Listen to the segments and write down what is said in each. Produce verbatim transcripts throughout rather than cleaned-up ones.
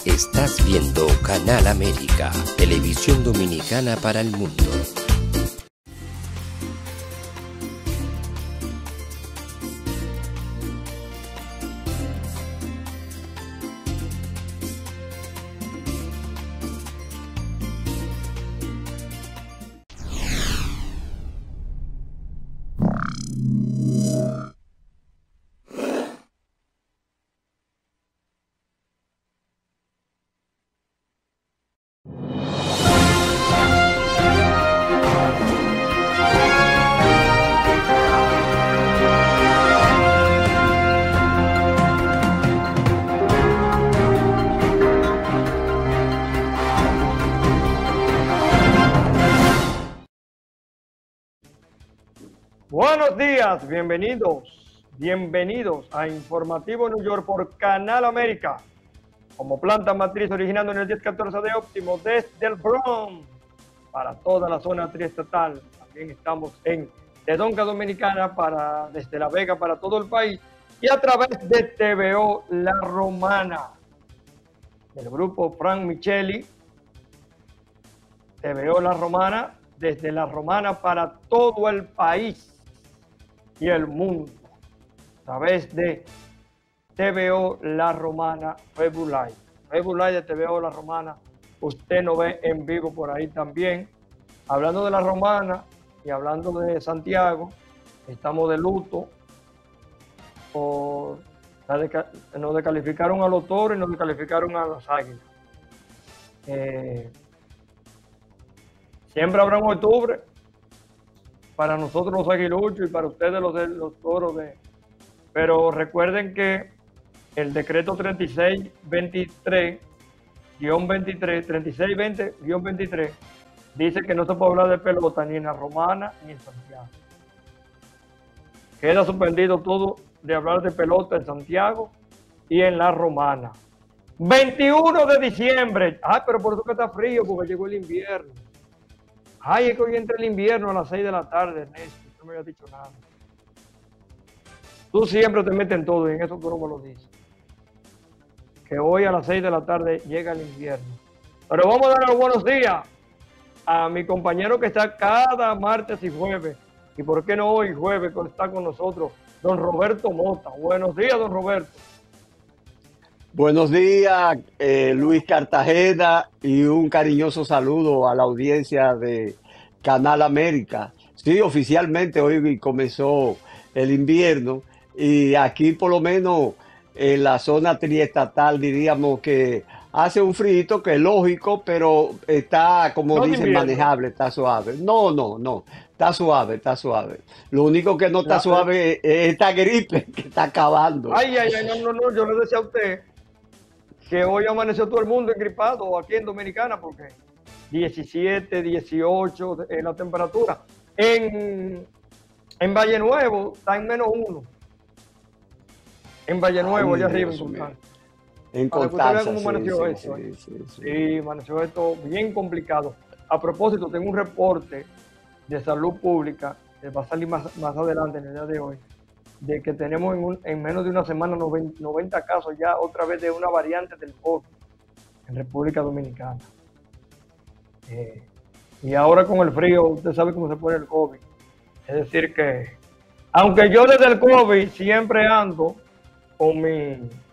Estás viendo Canal América, televisión dominicana para el mundo. Buenos días, bienvenidos, bienvenidos a Informativo New York por Canal América. Como planta matriz originando en el diez catorce de Óptimo desde el Bronx para toda la zona triestatal. También estamos en Redonca Dominicana para, desde La Vega para todo el país y a través de T V O La Romana, del grupo Frank Micheli. T V O La Romana, desde La Romana para todo el país y el mundo, a través de T V O La Romana, Facebook Live. Facebook Live de T V O La Romana, usted nos ve en vivo por ahí también. Hablando de La Romana y hablando de Santiago, estamos de luto por la deca nos descalificaron a los toros y nos descalificaron a las águilas. Eh, siempre habrá un octubre para nosotros los aguiluchos y para ustedes los, de, los toros. De, pero recuerden que el decreto treinta y seis veintitrés guión veintitrés, treinta y seis veinte guión veintitrés, dice que no se puede hablar de pelota ni en La Romana ni en Santiago. Queda suspendido todo de hablar de pelota en Santiago y en La Romana. veintiuno de diciembre. Ah, pero por eso que está frío, porque llegó el invierno. Ay, es que hoy entra el invierno a las seis de la tarde, Ernesto. No me habías dicho nada. Tú siempre te metes en todo y en eso tú no me lo dices. Que hoy a las seis de la tarde llega el invierno. Pero vamos a dar los buenos días a mi compañero que está cada martes y jueves. Y por qué no hoy jueves está con nosotros, don Roberto Mota. Buenos días, don Roberto. Buenos días, eh, Luis Cartagena, y un cariñoso saludo a la audiencia de Canal América. Sí, oficialmente hoy comenzó el invierno y aquí por lo menos en la zona triestatal diríamos que hace un frío que es lógico, pero está, como No dicen, invierno. manejable, está suave. No, no, no, está suave, está suave. Lo único que no está La- suave es esta gripe que está acabando. Ay, ay, ay, no, no, no, yo le decía a usted que hoy amaneció todo el mundo engripado aquí en Dominicana porque diecisiete, dieciocho es la temperatura. En, en Valle Nuevo está en menos uno. En Valle Nuevo, Ay, allá arriba, en Dios mío. Constanza. En Para que usted vea Constanza, cómo sí, amaneció sí, esto. sí, ¿eh? sí, sí. Sí, amaneció esto bien complicado. A propósito, tengo un reporte de salud pública que va a salir más, más adelante en el día de hoy, de que tenemos en, un- en menos de una semana noventa, noventa casos ya otra vez de una variante del COVID en República Dominicana. Eh, y ahora con el frío, usted sabe cómo se pone el COVID. Es decir que, aunque yo desde el COVID siempre ando con mi,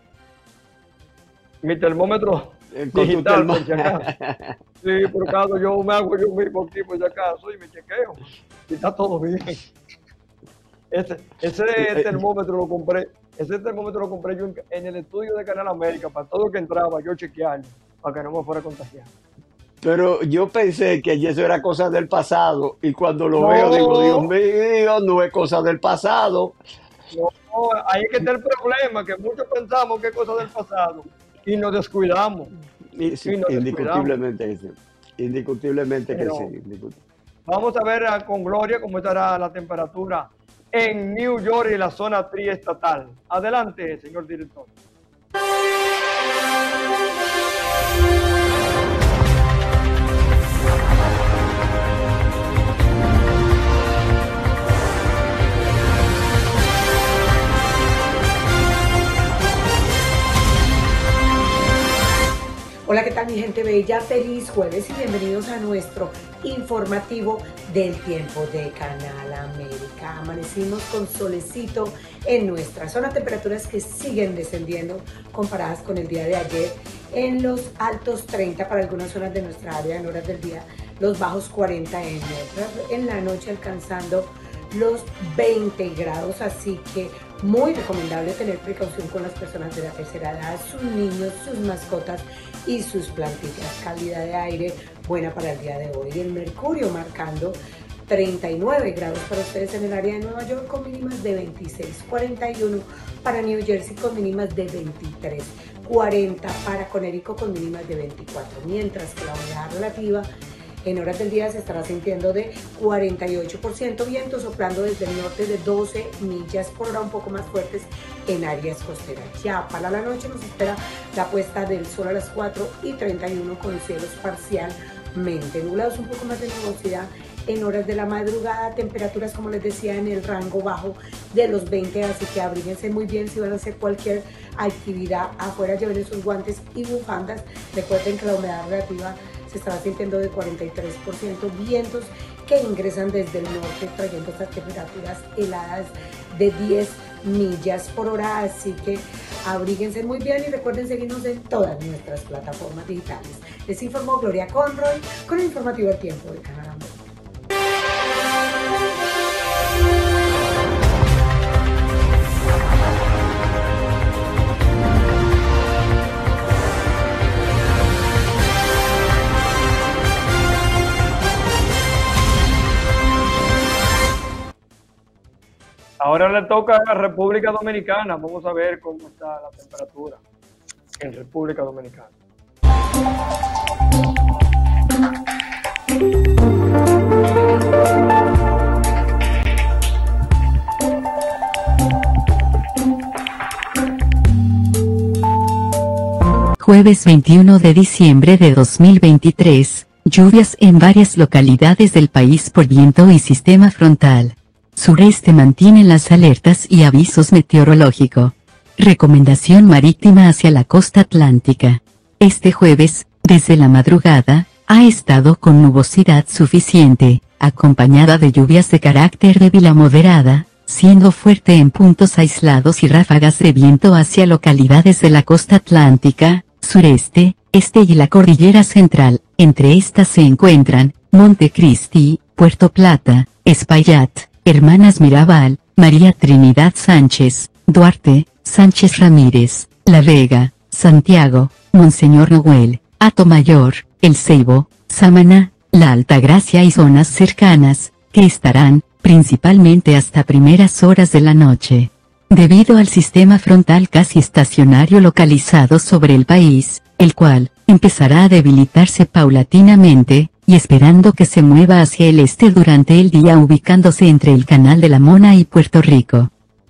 mi termómetro Eh, con tu digital, termo- por si acaso. Sí, por caso yo me hago yo mismo aquí por si acaso y me chequeo. Y está todo bien. Ese, ese termómetro lo compré, ese termómetro lo compré yo en, en el estudio de Canal América, para todo que entraba, yo chequearlo, para que no me fuera a contagiar. Pero yo pensé que eso era cosa del pasado y cuando lo No. veo digo, Dios mío, no es cosa del pasado. No, ahí es que está el problema, que muchos pensamos que es cosa del pasado y nos descuidamos. Y sí, Sí, nos indiscutiblemente que sí. Indiscutiblemente que Pero- sí. indiscut- Vamos a ver ah, con Gloria cómo estará la temperatura en New York y la zona triestatal. Adelante, señor director. Hola, ¿qué tal mi gente bella? Feliz jueves y bienvenidos a nuestro informativo del tiempo de Canal América. Amanecimos con solecito en nuestra zona, temperaturas que siguen descendiendo comparadas con el día de ayer, en los altos treinta para algunas zonas de nuestra área en horas del día, los bajos cuarenta en otras, en la noche alcanzando los veinte grados, así que muy recomendable tener precaución con las personas de la tercera edad, sus niños, sus mascotas y sus plantitas. Calidad de aire buena para el día de hoy. El mercurio marcando treinta y nueve grados para ustedes en el área de Nueva York con mínimas de veintiséis, cuarenta y uno para New Jersey con mínimas de veintitrés, cuarenta para Connecticut con mínimas de veinticuatro, mientras que la humedad relativa en horas del día se estará sintiendo de cuarenta y ocho por ciento, viento soplando desde el norte de doce millas por hora, un poco más fuertes en áreas costeras. Ya para la noche nos espera la puesta del sol a las cuatro y treinta y uno con cielos parcialmente nublados, un poco más de nubosidad en horas de la madrugada, temperaturas como les decía en el rango bajo de los veinte, así que abríguense muy bien si van a hacer cualquier actividad afuera, lleven sus guantes y bufandas. Recuerden que la humedad relativa se estará sintiendo de cuarenta y tres por ciento, vientos que ingresan desde el norte trayendo estas temperaturas heladas de diez millas por hora, así que abríguense muy bien y recuerden seguirnos en todas nuestras plataformas digitales. Les informó Gloria Conroy con el informativo del tiempo de Canal América. Ahora le toca a la República Dominicana. Vamos a ver cómo está la temperatura en República Dominicana. Jueves veintiuno de diciembre de dos mil veintitrés, lluvias en varias localidades del país por viento y sistema frontal. Sureste mantienen las alertas y avisos meteorológicos. Recomendación marítima hacia la costa atlántica. Este jueves, desde la madrugada, ha estado con nubosidad suficiente, acompañada de lluvias de carácter débil a moderada, siendo fuerte en puntos aislados y ráfagas de viento hacia localidades de la costa atlántica, sureste, este y la cordillera central. Entre estas se encuentran Montecristi, Puerto Plata, Espaillat, Hermanas Mirabal, María Trinidad Sánchez, Duarte, Sánchez Ramírez, La Vega, Santiago, Monseñor Noel, Atomayor, El Ceibo, Samaná, La Altagracia y zonas cercanas, que estarán, principalmente hasta primeras horas de la noche. Debido al sistema frontal casi estacionario localizado sobre el país, el cual empezará a debilitarse paulatinamente, y esperando que se mueva hacia el este durante el día ubicándose entre el Canal de la Mona y Puerto Rico.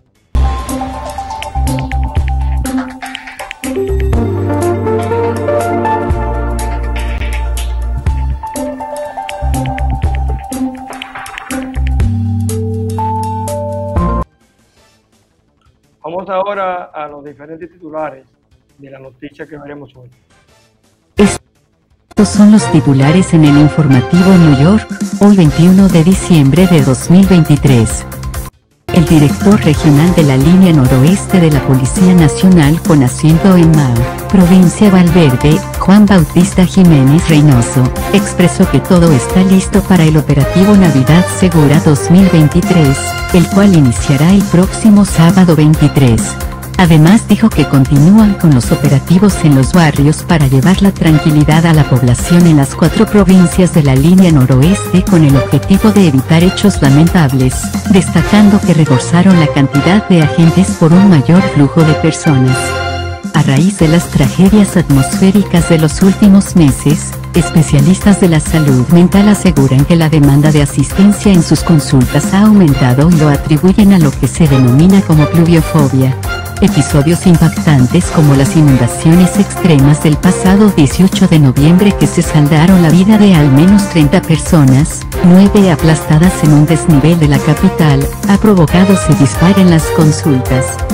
Vamos ahora a los diferentes titulares de la noticia que veremos hoy. Estos son los titulares en el informativo New York, hoy veintiuno de diciembre de dos mil veintitrés. El director regional de la línea noroeste de la Policía Nacional con asiento en Mao, provincia Valverde, Juan Bautista Jiménez Reynoso, expresó que todo está listo para el operativo Navidad Segura dos mil veintitrés, el cual iniciará el próximo sábado veintitrés. Además dijo que continúan con los operativos en los barrios para llevar la tranquilidad a la población en las cuatro provincias de la línea noroeste con el objetivo de evitar hechos lamentables, destacando que reforzaron la cantidad de agentes por un mayor flujo de personas. A raíz de las tragedias atmosféricas de los últimos meses, especialistas de la salud mental aseguran que la demanda de asistencia en sus consultas ha aumentado y lo atribuyen a lo que se denomina como pluviofobia. Episodios impactantes como las inundaciones extremas del pasado dieciocho de noviembre que se saldaron la vida de al menos treinta personas, nueve aplastadas en un desnivel de la capital, ha provocado se disparen las consultas.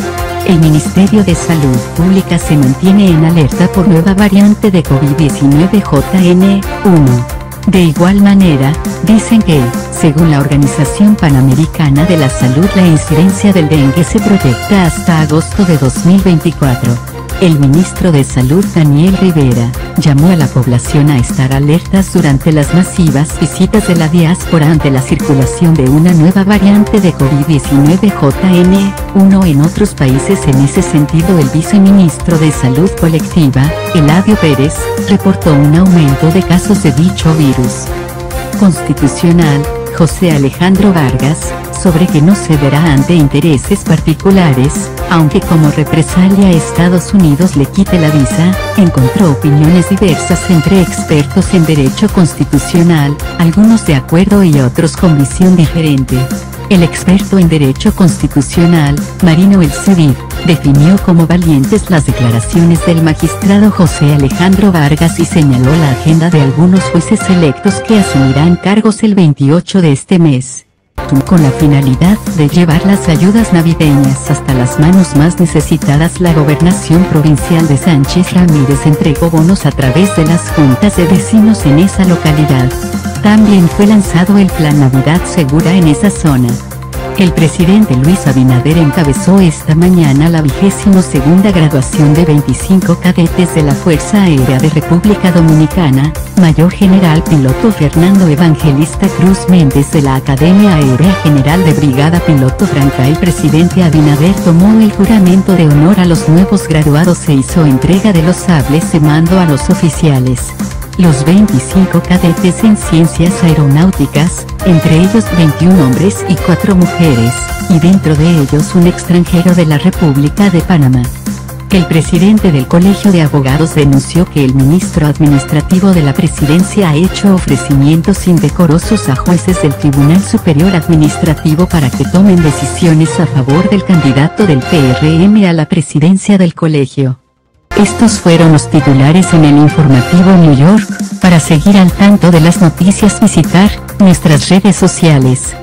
El Ministerio de Salud Pública se mantiene en alerta por nueva variante de COVID diecinueve J N uno. De igual manera, dicen que, según la Organización Panamericana de la Salud, la incidencia del dengue se proyecta hasta agosto de dos mil veinticuatro. El ministro de Salud Daniel Rivera, llamó a la población a estar alertas durante las masivas visitas de la diáspora ante la circulación de una nueva variante de COVID diecinueve J N uno en otros países. En ese sentido, el viceministro de Salud Colectiva, Eladio Pérez, reportó un aumento de casos de dicho virus. Constitucional, José Alejandro Vargas, sobre que no cederá ante intereses particulares, aunque como represalia Estados Unidos le quite la visa, encontró opiniones diversas entre expertos en derecho constitucional, algunos de acuerdo y otros con visión diferente. El experto en derecho constitucional, Marino El Cedid, definió como valientes las declaraciones del magistrado José Alejandro Vargas y señaló la agenda de algunos jueces electos que asumirán cargos el veintiocho de este mes, con la finalidad de llevar las ayudas navideñas hasta las manos más necesitadas. La gobernación provincial de Sánchez Ramírez entregó bonos a través de las juntas de vecinos en esa localidad. También fue lanzado el Plan Navidad Segura en esa zona. El presidente Luis Abinader encabezó esta mañana la vigésimo segunda graduación de veinticinco cadetes de la Fuerza Aérea de República Dominicana, Mayor General Piloto Fernando Evangelista Cruz Méndez de la Academia Aérea General de Brigada Piloto Franca. El presidente Abinader tomó el juramento de honor a los nuevos graduados e hizo entrega de los sables de mando a los oficiales. Los veinticinco cadetes en ciencias aeronáuticas, entre ellos veintiún hombres y cuatro mujeres, y dentro de ellos un extranjero de la República de Panamá. El presidente del Colegio de Abogados denunció que el ministro administrativo de la Presidencia ha hecho ofrecimientos indecorosos a jueces del Tribunal Superior Administrativo para que tomen decisiones a favor del candidato del P R M a la presidencia del colegio. Estos fueron los titulares en el informativo New York. Para seguir al tanto de las noticias, visitar nuestras redes sociales.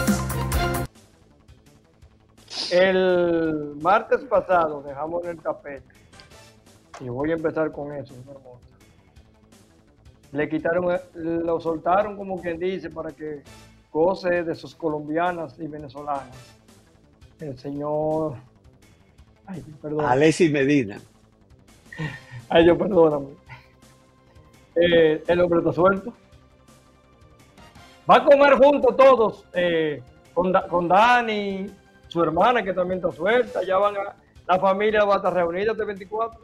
El martes pasado dejamos en el tapete, y voy a empezar con eso, hermosa. Le quitaron, lo soltaron como quien dice, para que goce de sus colombianas y venezolanas. El señor, ay, perdón. Alexis Medina. Ay, yo perdóname. Eh, el hombre está suelto. Va a comer juntos todos, eh, con, Da- con Dani, su hermana que también está suelta. Ya van a, la familia va a estar reunida este veinticuatro.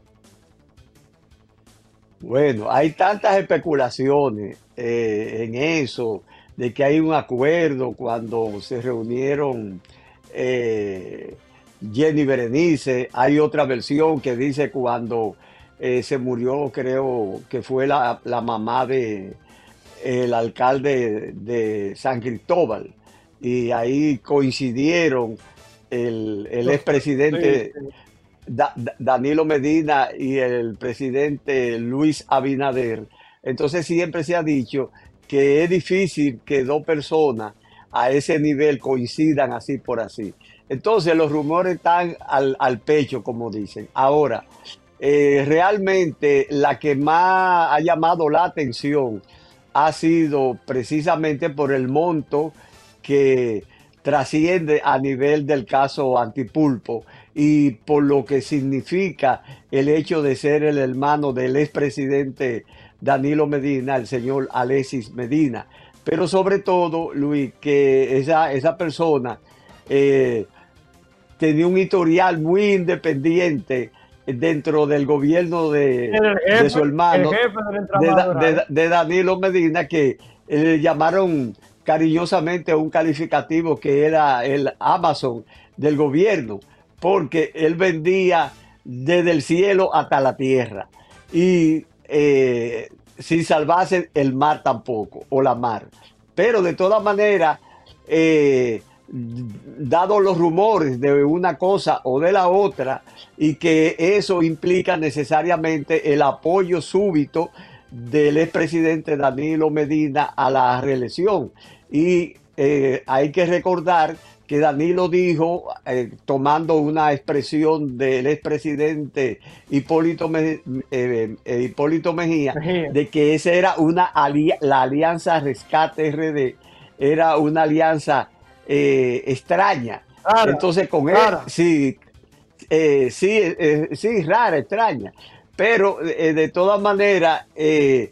Bueno, hay tantas especulaciones eh, en eso, de que hay un acuerdo cuando se reunieron eh, Jenny Berenice. Hay otra versión que dice cuando eh, se murió, creo que fue la, la mamá de el alcalde de San Cristóbal, y ahí coincidieron el, el expresidente Sí, sí. Da- Da- Danilo Medina y el presidente Luis Abinader. Entonces siempre se ha dicho que es difícil que dos personas a ese nivel coincidan así por así. Entonces los rumores están al, al pecho, como dicen. Ahora, eh, realmente la que más ha llamado la atención ha sido precisamente por el monto que trasciende a nivel del caso Antipulpo, y por lo que significa el hecho de ser el hermano del expresidente Danilo Medina, el señor Alexis Medina. Pero sobre todo, Luis, que esa, esa persona eh, tenía un historial muy independiente dentro del gobierno de, El jefe, de su hermano, el jefe del de, entramado Da- era de- él. de Danilo Medina, que eh, le llamaron cariñosamente un calificativo que era el Amazon del gobierno, porque él vendía desde el cielo hasta la tierra, y eh, sin salvarse el mar tampoco, o la mar. Pero de todas maneras, eh, dado los rumores de una cosa o de la otra, y que eso implica necesariamente el apoyo súbito del expresidente Danilo Medina a la reelección. Y eh, hay que recordar que Danilo dijo, eh, tomando una expresión del expresidente Hipólito, Me- eh, eh, Hipólito Mejía, Mejía. de que esa era una ali- la alianza Rescate R D, era una alianza eh, extraña. Rara, Entonces con él, rara. sí, eh, sí, eh, sí, rara, extraña. Pero eh, de todas maneras, eh,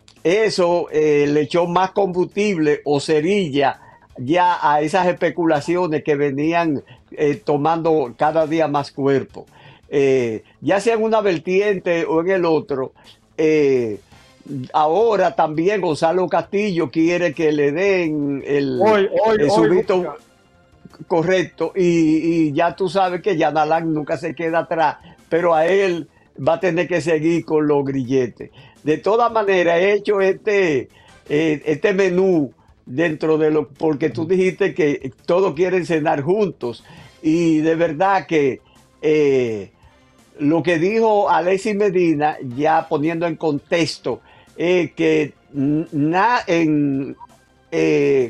eso eh, le echó más combustible o cerilla ya a esas especulaciones que venían eh, tomando cada día más cuerpo. Eh, ya sea en una vertiente o en el otro, eh, ahora también Gonzalo Castillo quiere que le den el, Hoy, hoy, el hoy, su visto busca. correcto, y, y ya tú sabes que Yanalán nunca se queda atrás, pero a él va a tener que seguir con los grilletes. De todas maneras, he hecho este, eh, este menú dentro de lo, porque tú dijiste que todos quieren cenar juntos, y de verdad que eh, lo que dijo Alexis Medina, ya poniendo en contexto, eh, que na, en, eh,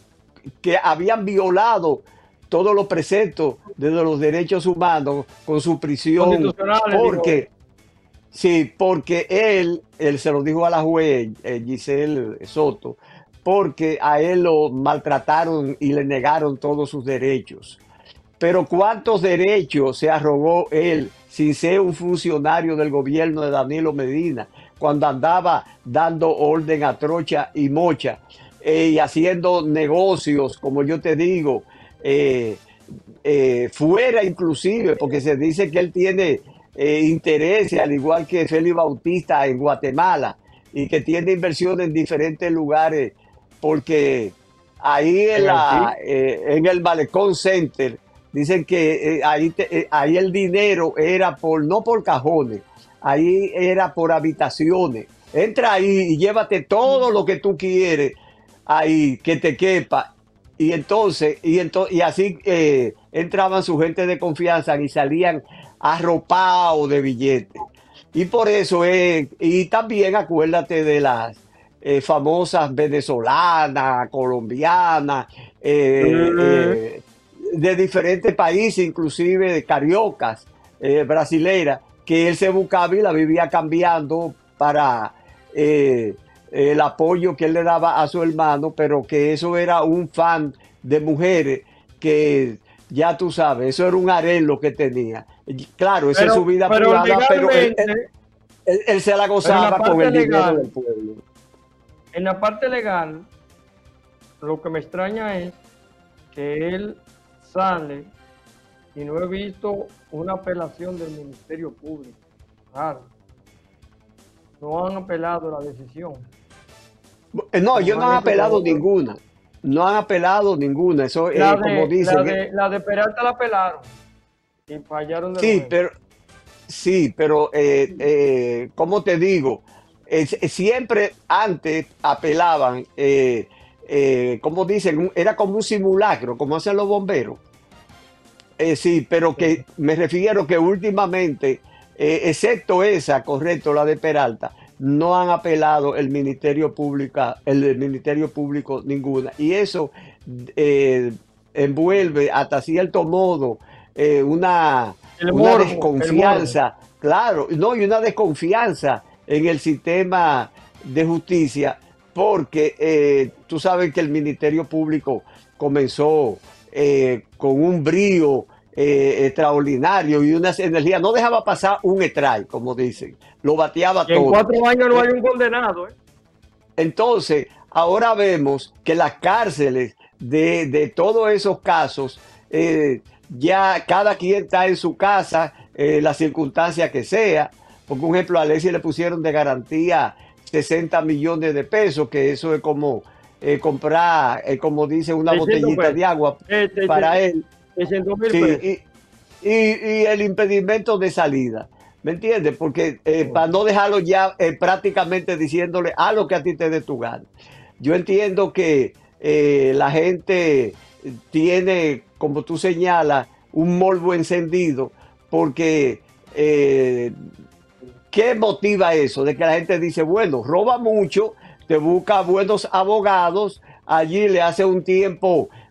que habían violado todos los preceptos de los derechos humanos con su prisión, Constitucionales, porque digo. sí, porque él, él se lo dijo a la juez eh, Giselle Soto, porque a él lo maltrataron y le negaron todos sus derechos. Pero ¿cuántos derechos se arrogó él sin ser un funcionario del gobierno de Danilo Medina, cuando andaba dando orden a trocha y mocha eh, y haciendo negocios, como yo te digo, eh, eh, fuera inclusive, porque se dice que él tiene eh, intereses, al igual que Félix Bautista en Guatemala, y que tiene inversiones en diferentes lugares, porque ahí en, En la, Haití. eh, en el Malecón Center, dicen que eh, ahí, te- eh, ahí el dinero era por, no por cajones, ahí era por habitaciones. Entra ahí y llévate todo lo que tú quieres ahí, que te quepa. Y entonces, y, ento- y así eh, entraban su gente de confianza y salían arropados de billetes. Y por eso es, y también acuérdate de las eh, famosas venezolanas, colombianas, eh, Mm, eh, de diferentes países, inclusive de cariocas, eh, brasileiras, que él se buscaba y la vivía cambiando para eh, el apoyo que él le daba a su hermano, pero que eso era un fan de mujeres que ya tú sabes, eso era un harén que tenía. Y claro, esa es su Pero, vida pero privada, pero él, él- legalmente, él- él se la pero en la gozaba con parte el dinero del legal, pueblo. en la parte legal, lo que me extraña es que él sale y no he visto una apelación del Ministerio Público. Claro, no han apelado la decisión. Eh, No, Como ellos no han han hecho con apelado otros. ninguna. No han apelado ninguna. Eso, La eh, como de, la dicen, eh, de, la de Peralta la apelaron y fallaron de sí, nuevo. pero sí, pero eh, eh, como te digo, Es- es siempre antes apelaban, eh, eh, como dicen, un- era como un simulacro, como hacen los bomberos. Eh, sí, pero que me refiero que últimamente, eh, excepto esa, correcto, la de Peralta, no han apelado el Ministerio Público, el del Ministerio Público ninguna. Y eso eh, envuelve hasta cierto modo eh, una, El una morbo, el morbo. desconfianza, claro, no, y una desconfianza en el sistema de justicia, porque eh, tú sabes que el Ministerio Público comenzó eh, con un brío eh, extraordinario y unas energías, no dejaba pasar un etray, como dicen, lo bateaba Y en todo. cuatro años no Eh, hay un condenado, ¿eh? entonces, ahora vemos que las cárceles de, de todos esos casos, eh, ya cada quien está en su casa, eh, la circunstancia que sea. Por ejemplo, a Alexis le pusieron de garantía sesenta millones de pesos, que eso es como eh, comprar, eh, como dice, una seiscientos botellita pesos. de agua Eh, para él. seiscientos mil Sí, pesos. y, y- y el impedimento de salida. ¿Me entiendes? Porque eh, para no dejarlo ya eh, prácticamente diciéndole a lo que a ti te dé tu gana. Yo entiendo que eh, la gente tiene, como tú señalas, un morbo encendido, porque eh, ¿qué motiva eso? De que la gente dice, bueno, roba mucho, te busca buenos abogados, allí le hace un tiempo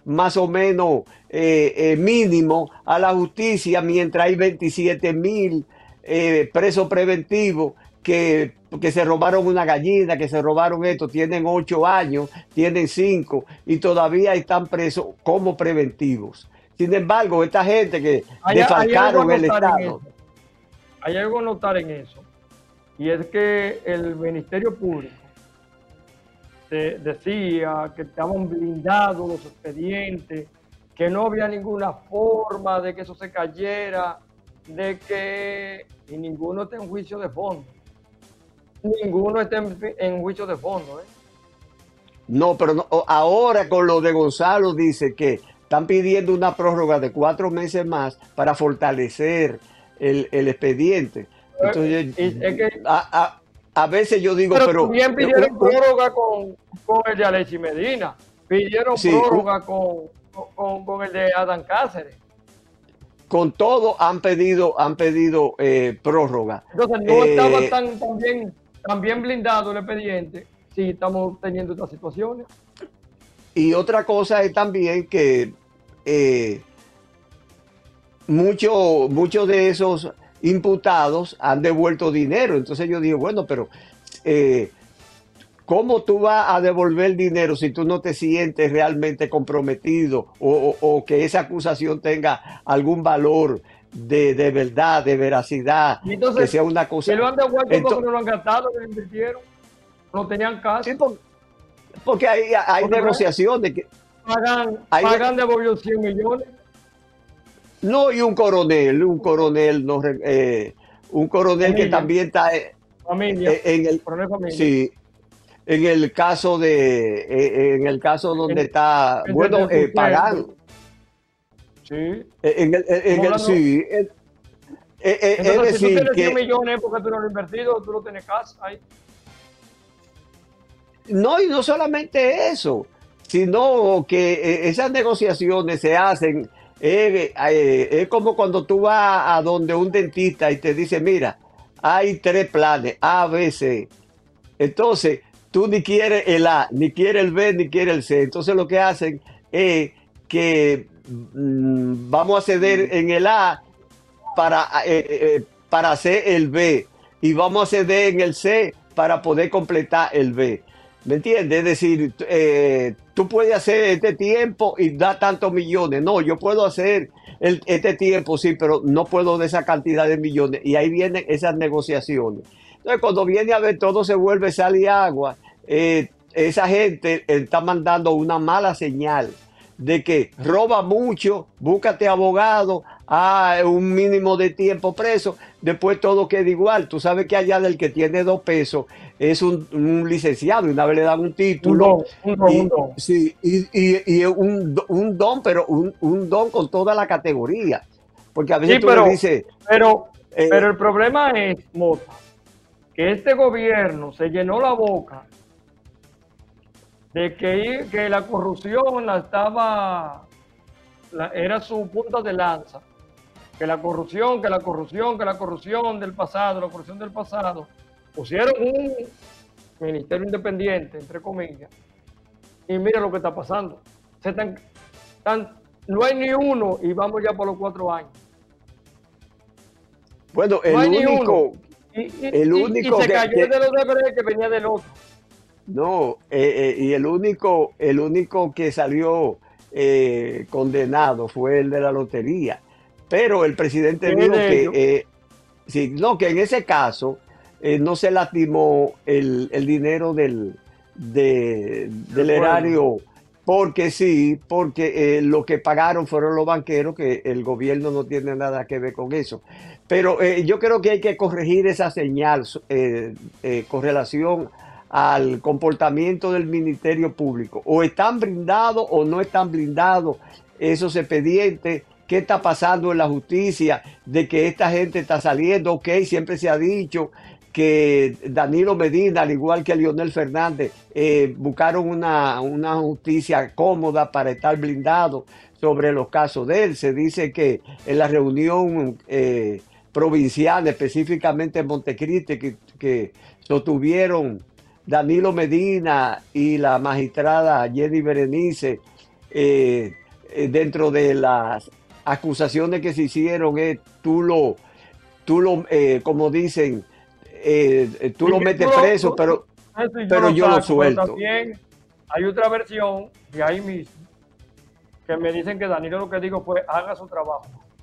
más o menos eh, eh, mínimo a la justicia, mientras hay veintisiete mil eh, presos preventivos que, que se robaron una gallina, que se robaron esto, tienen ocho años, tienen cinco y todavía están presos como preventivos. Sin embargo, esta gente que hay, defalcaron hay el Estado. Hay algo a notar en eso, y es que el Ministerio Público de, decía que estaban blindados los expedientes, que no había ninguna forma de que eso se cayera, de que y ninguno está en juicio de fondo. Ninguno está en, en juicio de fondo. ¿eh? No, pero no, ahora con lo de Gonzalo dice que están pidiendo una prórroga de cuatro meses más para fortalecer el, el expediente. Entonces, es que, a, a, a veces yo digo, pero, pero... también pidieron prórroga con, con el de Alexis Medina, pidieron sí, prórroga con, con, con el de Adán Cáceres. Con todo han pedido, han pedido eh, prórroga. Entonces no eh, estaba tan, tan, bien, tan bien blindado el expediente si estamos teniendo estas situaciones. Y otra cosa es también que eh, muchos mucho de esos imputados han devuelto dinero. Entonces yo digo, bueno, pero eh, ¿cómo tú vas a devolver dinero si tú no te sientes realmente comprometido o, o, o que esa acusación tenga algún valor de, de verdad, de veracidad? Entonces, que sea una cosa... Si lo han devuelto porque no lo han gastado, lo invirtieron, no tenían caso. Sí, porque, porque hay, hay porque negociaciones que... Pagan, hay pagan devolvió cien millones. No, y un coronel, un coronel, no, eh, un coronel familia. Que también está eh, familia. Eh, en el, familia. Sí, en el caso de, eh, en el caso donde en, está, en bueno, eh, pagando. Sí. En el, en el, sí. El, eh, eh, Entonces, es si decir tú tienes que, cien millones porque tú no lo has invertido, tú lo tienes casa ahí. No, y no solamente eso, sino que eh, esas negociaciones se hacen. Eh, eh, es como cuando tú vas a donde un dentista y te dice, mira, hay tres planes, A, B, C. Entonces, tú ni quieres el A, ni quieres el B, ni quieres el C. Entonces, lo que hacen es que mmm, vamos a ceder en el A para, eh, eh, para hacer el B y vamos a ceder en el C para poder completar el B. ¿Me entiendes? Es decir, eh, tú puedes hacer este tiempo y dar tantos millones. No, yo puedo hacer el, este tiempo, sí, pero no puedo de esa cantidad de millones. Y ahí vienen esas negociaciones. Entonces, cuando viene a ver, todo se vuelve sal y agua. Eh, esa gente está mandando una mala señal de que roba mucho, búscate abogado, a un mínimo de tiempo preso, después todo queda igual. Tú sabes que allá del que tiene dos pesos es un, un licenciado y una vez le dan un título. Un don, un don, y, un don. Sí, y, y, y un, un don, pero un, un don con toda la categoría. Porque a veces sí, tú pero, le dices... Pero, eh, pero el problema es, Mota, que este gobierno se llenó la boca de que, que la corrupción la estaba, la, era su punta de lanza, que la corrupción, que la corrupción, que la corrupción del pasado, la corrupción del pasado, pusieron un ministerio independiente, entre comillas, y mira lo que está pasando. Se están, están, no hay ni uno y vamos ya por los cuatro años. Bueno, el no único... Y, y, el único y, y se que, cayó que, de los deberes que venía del otro. No, eh, eh, y el único, el único que salió eh, condenado fue el de la lotería. Pero el presidente dijo que, eh, sí, no, que en ese caso eh, no se lastimó el, el dinero del, de, del erario, porque sí, porque eh, lo que pagaron fueron los banqueros, que el gobierno no tiene nada que ver con eso. Pero eh, yo creo que hay que corregir esa señal eh, eh, con relación al comportamiento del Ministerio Público. O están blindados o no están blindados esos expedientes. ¿Qué está pasando en la justicia? De que esta gente está saliendo. Ok, siempre se ha dicho que Danilo Medina, al igual que Leonel Fernández, eh, buscaron una, una justicia cómoda para estar blindados sobre los casos de él. Se dice que en la reunión eh, provincial, específicamente en Montecristi, que, que sostuvieron Danilo Medina y la magistrada Jenny Berenice, eh, eh, dentro de las acusaciones que se hicieron, es tú lo, tú lo eh, como dicen, eh, tú Y lo que metes tú lo- preso, tú- pero, eso yo pero yo lo saco, pero suelto. también hay otra versión de ahí mismo que me dicen que Danilo lo que dijo fue haga su trabajo.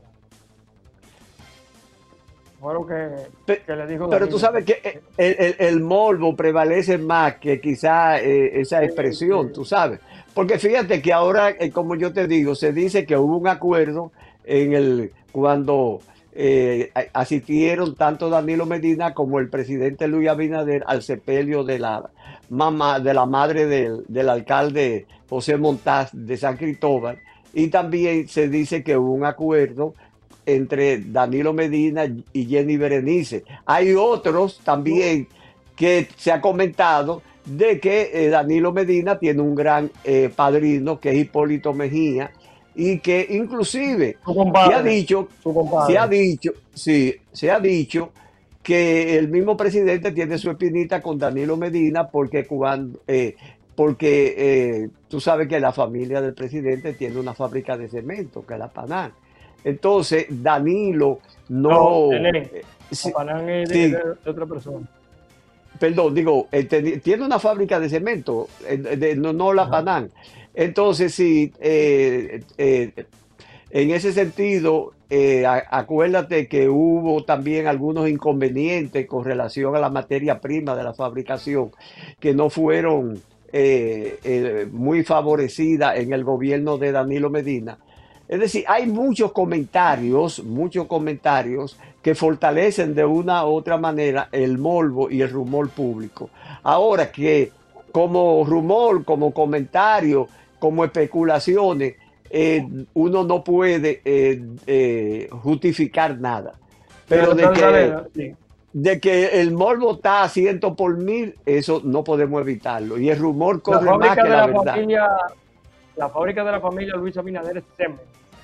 Fue lo que, Pe- que le dijo Pero Danilo. tú sabes que el, el, el morbo prevalece más que quizá eh, esa Sí, expresión, sí. tú sabes. Porque fíjate que ahora, eh, como yo te digo, se dice que hubo un acuerdo en el cuando eh, a- asistieron tanto Danilo Medina como el presidente Luis Abinader al sepelio de la mamá, de la madre del, del alcalde José Montaz de San Cristóbal. Y también se dice que hubo un acuerdo entre Danilo Medina y Jenny Berenice. Hay otros también que se ha comentado de que eh, Danilo Medina tiene un gran eh, padrino que es Hipólito Mejía y que inclusive Su se ha compadre, dicho, su compadre. se ha dicho, sí, se ha dicho que el mismo presidente tiene su espinita con Danilo Medina porque cuando eh, porque eh, tú sabes que la familia del presidente tiene una fábrica de cemento, que es la Panam. Entonces, Danilo No, no. Belén, eh, sí, Papanán es de, sí, de- de otra persona. perdón, digo, eh, teni- tiene una fábrica de cemento, eh, de- no, no la Ajá. Panam. Entonces, sí, eh, eh, en ese sentido, eh, a- acuérdate que hubo también algunos inconvenientes con relación a la materia prima de la fabricación que no fueron eh, eh, muy favorecidas en el gobierno de Danilo Medina. Es decir, hay muchos comentarios, muchos comentarios que fortalecen de una u otra manera el morbo y el rumor público. Ahora que como rumor, como comentario, como especulaciones, eh, uno no puede eh, eh, justificar nada. Pero de que, Verdadera, sí. de que el morbo está a ciento por mil, eso no podemos evitarlo. Y el rumor La corre más fábrica que de la la verdad. familia, la fábrica de la familia Luis Abinader es Cemex.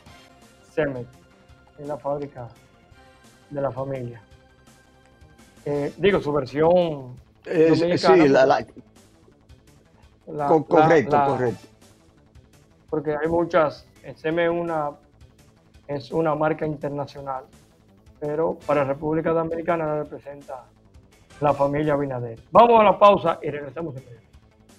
Cemex es la fábrica de la familia. Eh, digo, su versión Eh, dominicana, sí, la- la- la- co- correcto, la- la- correcto. porque hay muchas, el Cemex es una, es una marca internacional, pero para República Dominicana la representa la familia Abinader. Vamos a la pausa y regresamos en breve.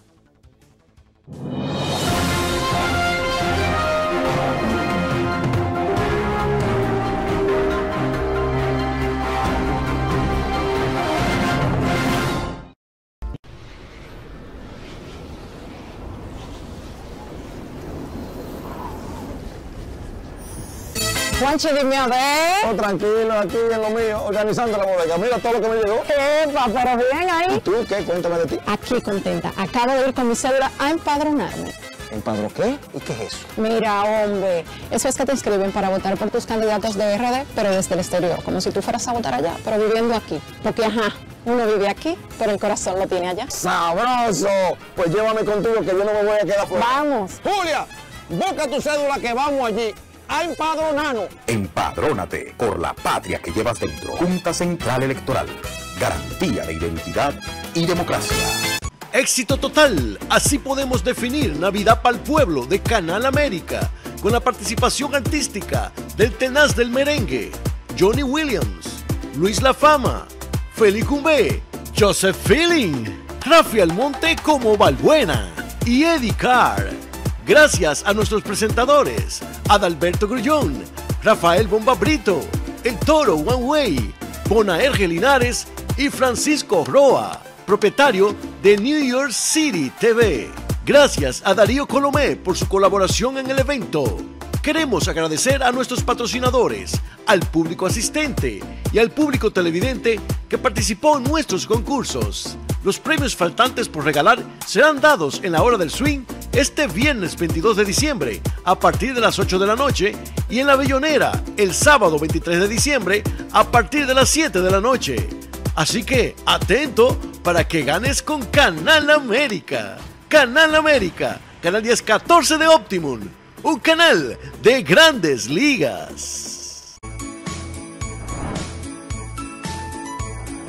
Juanchi, dime a ver. Oh, tranquilo, aquí en lo mío, organizando la bodega. Mira todo lo que me llegó. Epa, pero bien ¿Y ahí. tú qué? Cuéntame de ti. Aquí contenta. Acabo de ir con mi cédula a empadronarme. ¿Empadro qué? ¿Y qué es eso? Mira, hombre, eso es que te inscriben para votar por tus candidatos de R D, pero desde el exterior, como si tú fueras a votar allá, pero viviendo aquí. Porque, ajá, uno vive aquí, pero el corazón lo tiene allá. ¡Sabroso! Pues llévame contigo que yo no me voy a quedar fuera. Vamos. Julia, busca tu cédula que vamos allí a empadronarnos. Empadrónate por la patria que llevas dentro. Junta Central Electoral. Garantía de identidad y democracia. Éxito total, así podemos definir Navidad para el pueblo de Canal América, con la participación artística del tenaz del merengue, Johnny Williams, Luis La Fama, Félix Cumbé, Joseph Feeling, Rafael Monte como Balbuena y Eddie Carr. Gracias a nuestros presentadores, Adalberto Grullón, Rafael Bomba Brito, El Toro One Way, Bonaerge Linares y Francisco Roa, propietario de New York City T V. Gracias a Darío Colomé por su colaboración en el evento. Queremos agradecer a nuestros patrocinadores, al público asistente y al público televidente que participó en nuestros concursos. Los premios faltantes por regalar serán dados en la hora del swing este viernes veintidós de diciembre a partir de las ocho de la noche y en la Bellonera el sábado veintitrés de diciembre a partir de las siete de la noche. Así que, atento para que ganes con Canal América. Canal América, canal diez catorce de Optimum, un canal de grandes ligas.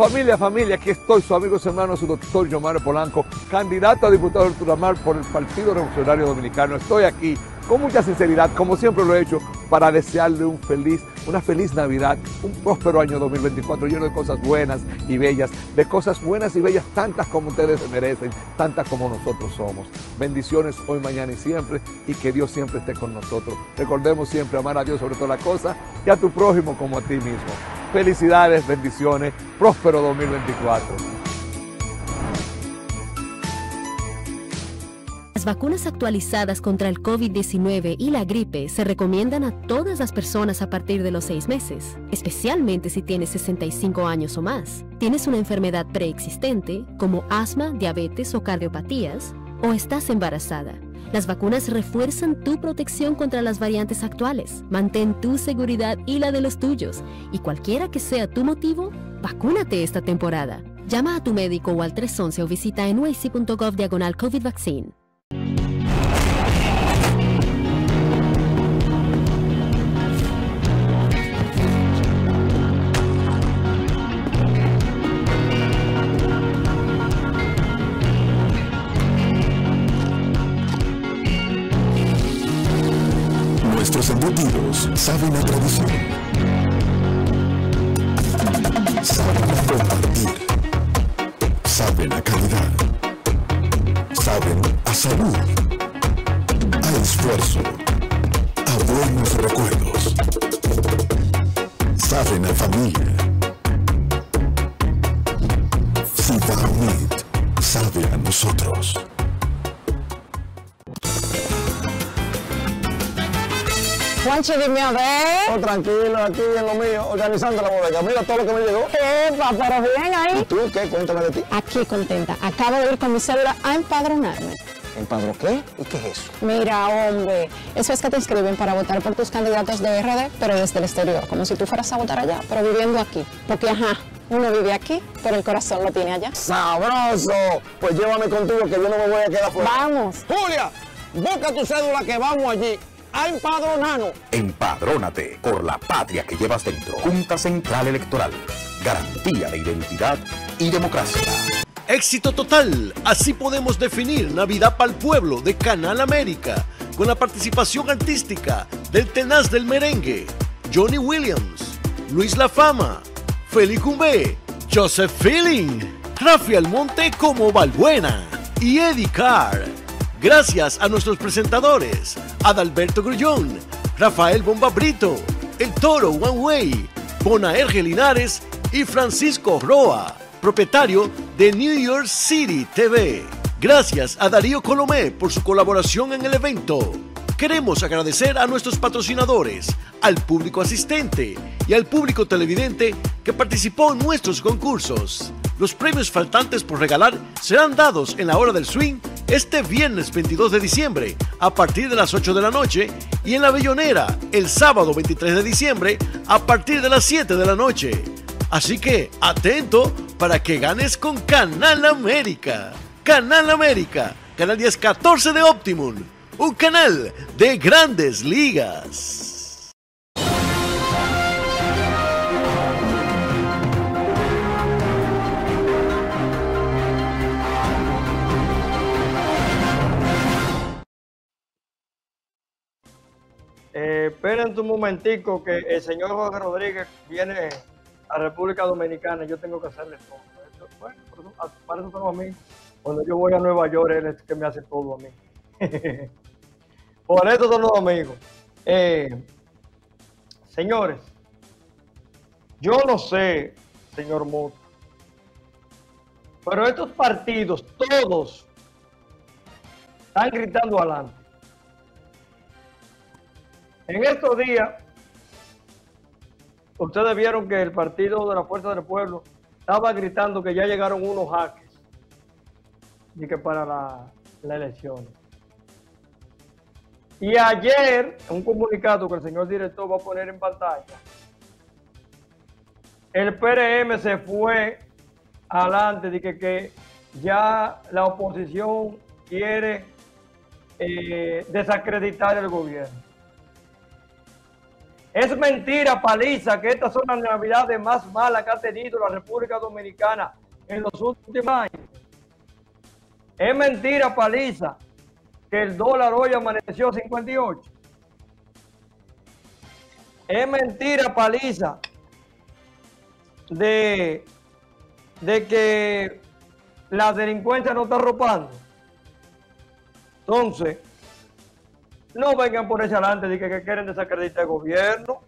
Familia, familia, aquí estoy, su amigo, su hermano, su doctor Yomaro Polanco, candidato a diputado del Ultramar por el Partido Revolucionario Dominicano. Estoy aquí con mucha sinceridad, como siempre lo he hecho, para desearle un feliz, una feliz Navidad, un próspero año dos mil veinticuatro lleno de cosas buenas y bellas, de cosas buenas y bellas, tantas como ustedes se merecen, tantas como nosotros somos. Bendiciones hoy, mañana y siempre, y que Dios siempre esté con nosotros. Recordemos siempre amar a Dios sobre todas las cosas y a tu prójimo como a ti mismo. Felicidades, bendiciones, próspero dos mil veinticuatro. Las vacunas actualizadas contra el COVID diecinueve y la gripe se recomiendan a todas las personas a partir de los seis meses, especialmente si tienes sesenta y cinco años o más, tienes una enfermedad preexistente como asma, diabetes o cardiopatías, o estás embarazada. Las vacunas refuerzan tu protección contra las variantes actuales. Mantén tu seguridad y la de los tuyos. Y cualquiera que sea tu motivo, vacúnate esta temporada. Llama a tu médico o al tres once o visita N Y C punto gov diagonal COVID Vaccine. Nuestros embutidos saben a tradición, saben a compartir, saben a calidad, saben a salud, a esfuerzo, a buenos recuerdos, saben a familia. Cibao Meat sabe a nosotros. Juanchi, dime a ver. Oh, tranquilo, aquí en lo mío, organizando la bodega. Mira todo lo que me llegó. Epa, pero bien ahí. ¿Y tú qué? Cuéntame de ti. Aquí contenta. Acabo de ir con mi cédula a empadronarme. ¿Empadrón qué? ¿Y qué es eso? Mira, hombre, eso es que te inscriben para votar por tus candidatos de R D, pero desde el exterior, como si tú fueras a votar allá, pero viviendo aquí. Porque, ajá, uno vive aquí, pero el corazón lo tiene allá. ¡Sabroso! Pues llévame contigo, que yo no me voy a quedar fuera. ¡Vamos! Julia, busca tu cédula que vamos allí a empadronarnos. Empadrónate por la patria que llevas dentro. Junta Central Electoral. Garantía de identidad y democracia. Éxito total. Así podemos definir Navidad para el pueblo de Canal América, con la participación artística del tenaz del merengue, Johnny Williams, Luis La Fama, Félix Cumbé, Joseph Feeling, Rafi Almonte como Balbuena y Eddie Carr. Gracias a nuestros presentadores, Adalberto Grullón, Rafael Bomba Brito, El Toro One Way, Bonaerge Linares y Francisco Roa, propietario de New York City T V. Gracias a Darío Colomé por su colaboración en el evento. Queremos agradecer a nuestros patrocinadores, al público asistente y al público televidente que participó en nuestros concursos. Los premios faltantes por regalar serán dados en la hora del swing este viernes veintidós de diciembre a partir de las ocho de la noche y en La Bellonera el sábado veintitrés de diciembre a partir de las siete de la noche. Así que atento para que ganes con Canal América. Canal América, canal diez catorce de Optimum, un canal de grandes ligas. Eh, esperen un momentico que el señor Jorge Rodríguez viene a República Dominicana y yo tengo que hacerle todo. Esto, bueno, por eso, para eso tengo a mí. Cuando yo voy a Nueva York, él es que me hace todo a mí. Por eso son los amigos. Eh, señores, yo no sé, señor Mota, pero estos partidos, todos, están gritando adelante. En estos días, ustedes vieron que el Partido de la Fuerza del Pueblo estaba gritando que ya llegaron unos hackers y que para la, la elección. Y ayer, un comunicado que el señor director va a poner en pantalla, el P R M se fue adelante de que, que ya la oposición quiere eh, desacreditar el gobierno. Es mentira, Paliza, que estas son las navidades más malas que ha tenido la República Dominicana en los últimos años. Es mentira, Paliza, que el dólar hoy amaneció a cincuenta y ocho. Es mentira, Paliza, de, de que la delincuencia no está arropando. Entonces, no vengan por ese adelante de que, que quieren desacreditar el gobierno.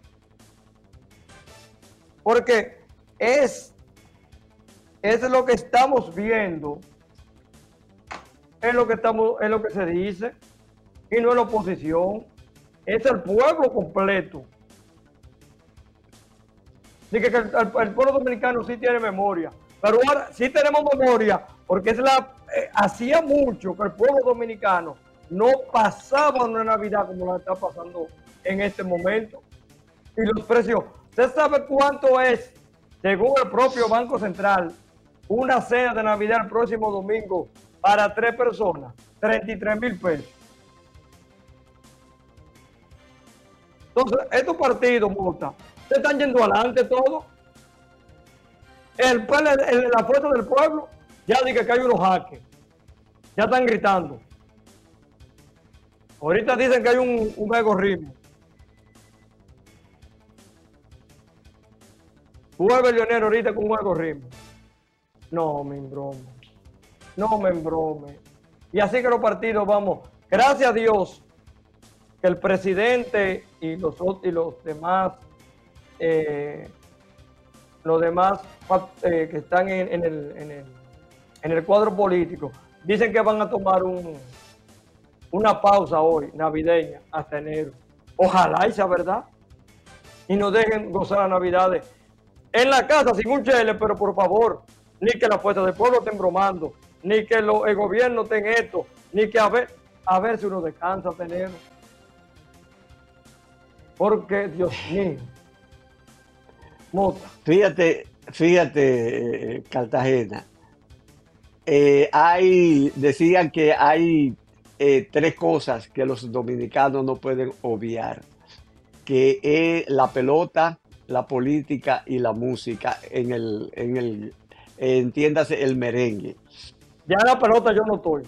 Porque es, es lo que estamos viendo, es lo que estamos, es lo que se dice, y no es la oposición, es el pueblo completo. Dice que el, el, el pueblo dominicano sí tiene memoria, pero ahora sí tenemos memoria, porque es la, eh, hacía mucho que el pueblo dominicano no pasaba una Navidad como la está pasando en este momento. Y los precios, ¿usted sabe cuánto es, según el propio Banco Central, una cena de Navidad el próximo domingo para tres personas? treinta y tres mil pesos. Entonces, estos partidos, Mota, se están yendo adelante todos. El, el, la fuerza del pueblo, ya dije que hay unos jaques. Ya están gritando. Ahorita dicen que hay un, un ego-ritmo. Vuelve Leonel ahorita con un ego-ritmo. No me embrome. No me embrome. Y así que los partidos vamos. Gracias a Dios que el presidente y los, y los demás, eh, los demás eh, que están en, en, el, en, el, en el cuadro político, dicen que van a tomar un... una pausa hoy, navideña, hasta enero. Ojalá y sea verdad. Y nos dejen gozar las navidades en la casa sin un chele, pero por favor, ni que la fuerza del pueblo estén bromando, ni que lo, el gobierno esté en esto, ni que a ver, a ver si uno descansa hasta enero. Porque, Dios mío. Mota. Fíjate, fíjate, Cartagena. Eh, hay, decían que hay Eh, tres cosas que los dominicanos no pueden obviar, que es la pelota, la política y la música, en el, en el, eh, entiéndase, el merengue. Ya en la pelota yo no estoy.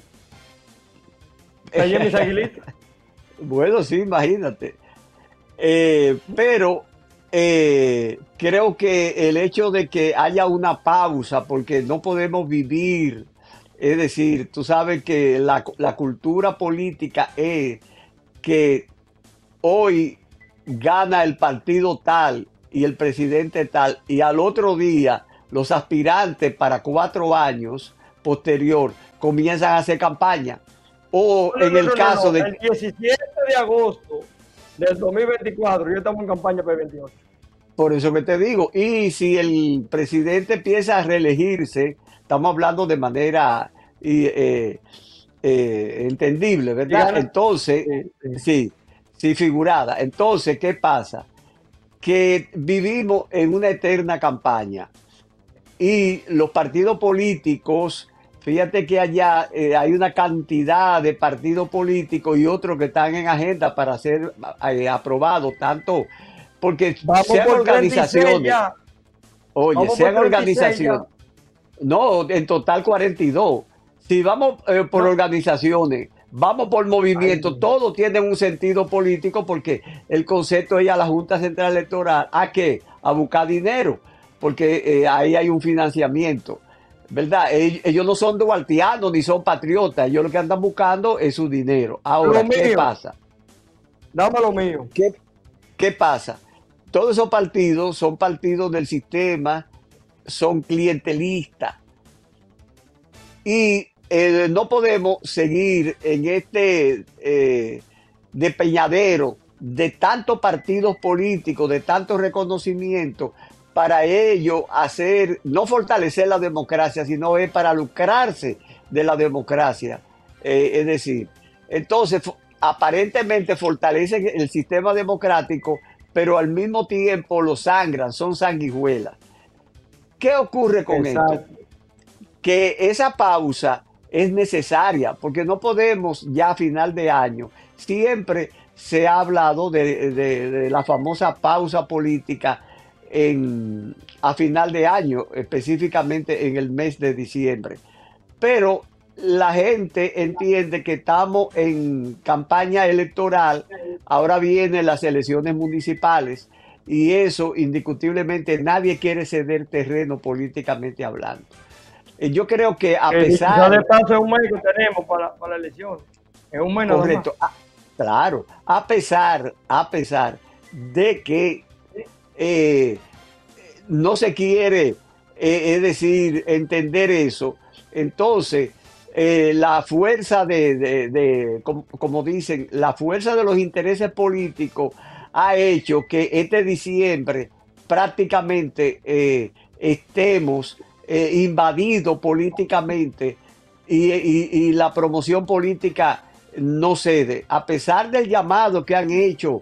Ahí en mis aguilitas. Bueno, sí, imagínate. Eh, pero eh, creo que el hecho de que haya una pausa, porque no podemos vivir. Es decir, tú sabes que la, la cultura política es que hoy gana el partido tal y el presidente tal, y al otro día los aspirantes para cuatro años posterior comienzan a hacer campaña. O no, en no, el no, caso no, de... El diecisiete de agosto del dos mil veinticuatro, yo estamos en campaña para el veintiocho. Por eso que te digo, y si el presidente empieza a reelegirse, estamos hablando de manera eh, eh, entendible, ¿verdad? Sí, Entonces, sí, sí. sí, sí, figurada. Entonces, ¿qué pasa? Que vivimos en una eterna campaña y los partidos políticos, fíjate que allá eh, hay una cantidad de partidos políticos y otros que están en agenda para ser eh, aprobados, tanto porque Vamos sean por organizaciones. ya. Oye, Vamos sean por organizaciones. No, en total cuarenta y dos. Si vamos eh, por No. organizaciones, vamos por movimientos, Ay. todos tienen un sentido político porque el concepto es a la Junta Central Electoral. ¿A qué? A buscar dinero, porque eh, ahí hay un financiamiento, ¿verdad? Ellos, ellos no son duartianos ni son patriotas, ellos lo que andan buscando es su dinero. Ahora, Lo ¿qué mío. pasa? Dame lo mío. ¿Qué, ¿Qué pasa? Todos esos partidos son partidos del sistema, son clientelistas. Y eh, no podemos seguir en este eh, despeñadero de tantos partidos políticos, de tantos reconocimientos, para ello hacer, no fortalecer la democracia, sino es para lucrarse de la democracia. Eh, es decir, entonces aparentemente fortalecen el sistema democrático, pero al mismo tiempo lo sangran, son sanguijuelas. ¿Qué ocurre con Exacto. esto? Que esa pausa es necesaria, porque no podemos ya a final de año siempre se ha hablado de, de, de la famosa pausa política en, a final de año, específicamente en el mes de diciembre. Pero la gente entiende que estamos en campaña electoral, ahora vienen las elecciones municipales y eso indiscutiblemente nadie quiere ceder terreno políticamente hablando. Yo creo que a que pesar... Ya de paso es un mes que tenemos para, para la elección. Es un mes nada más. Correcto. Ah, claro. A pesar, a pesar de que eh, no se quiere, eh, es decir, entender eso, entonces eh, la fuerza de, de, de como, como dicen, la fuerza de los intereses políticos ha hecho que este diciembre prácticamente eh, estemos eh, invadidos políticamente y, y, y la promoción política no cede, a pesar del llamado que han hecho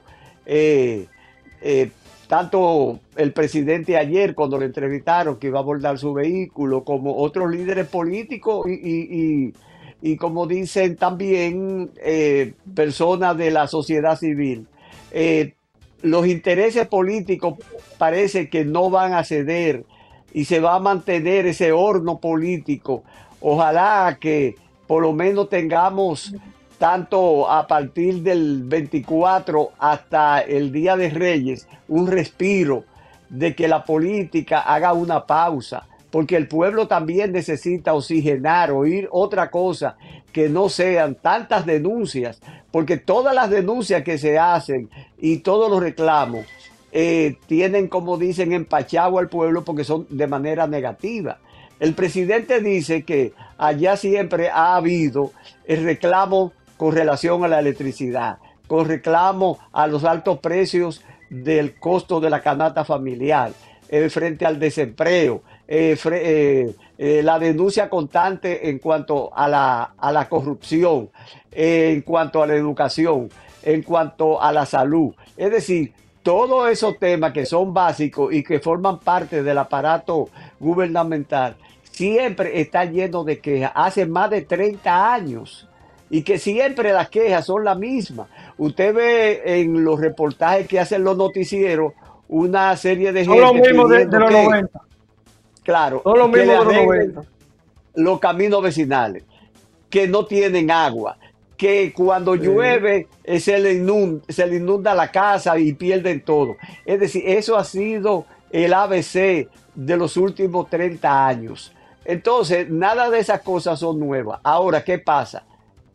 eh, eh, tanto el presidente ayer cuando le entrevistaron que iba a abordar su vehículo, como otros líderes políticos y, y, y, y como dicen también eh, personas de la sociedad civil. Eh, los intereses políticos parece que no van a ceder y se va a mantener ese horno político. Ojalá que por lo menos tengamos tanto a partir del veinticuatro hasta el Día de Reyes un respiro de que la política haga una pausa, porque el pueblo también necesita oxigenar, oír otra cosa que no sean tantas denuncias, porque todas las denuncias que se hacen y todos los reclamos eh, tienen, como dicen, empachado al pueblo porque son de manera negativa. El presidente dice que allá siempre ha habido el reclamo con relación a la electricidad, con reclamo a los altos precios del costo de la canasta familiar, eh, frente al desempleo, eh, fre eh, eh, la denuncia constante en cuanto a la, a la corrupción, eh, en cuanto a la educación, en cuanto a la salud. Es decir, todos esos temas que son básicos y que forman parte del aparato gubernamental, siempre está lleno de quejas, hace más de treinta años, y que siempre las quejas son las mismas. Usted ve en los reportajes que hacen los noticieros una serie de gente. Son lo mismo de, de los que, noventa. Claro, son lo que mismo le de los arreglen noventa. Los caminos vecinales, que no tienen agua, que cuando llueve eh, se, le inunda, se le inunda la casa y pierden todo. Es decir, eso ha sido el A B C de los últimos treinta años. Entonces, nada de esas cosas son nuevas. Ahora, ¿qué pasa?